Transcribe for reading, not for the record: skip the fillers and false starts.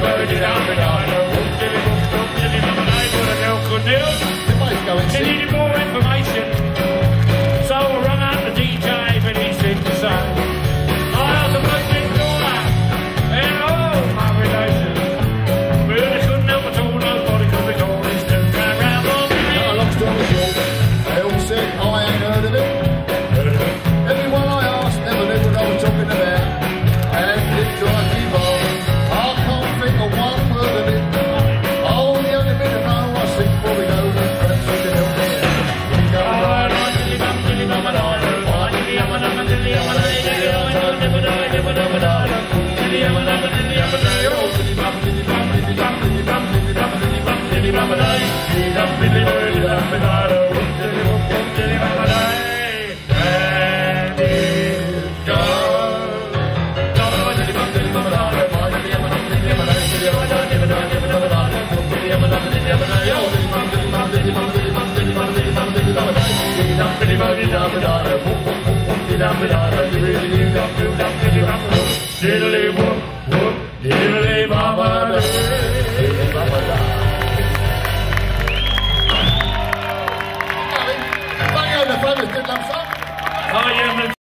She needed more information, so I rang out the DJ, but he said the same. I asked the bloke next door, and all my relations, but they couldn't help at all, nobody could recall this tune came round on me. Not a long story short, they all said I ain't heard of it. Everyone I asked never knew what I was talking about, and it drives me wrong. I can't think of one word of it. Oh, the only bit of know I sing before we go, perhaps you can help me out. Diddly whoop whoop, diddly baba da. Bang on the front, it's good love song. Oh, yeah,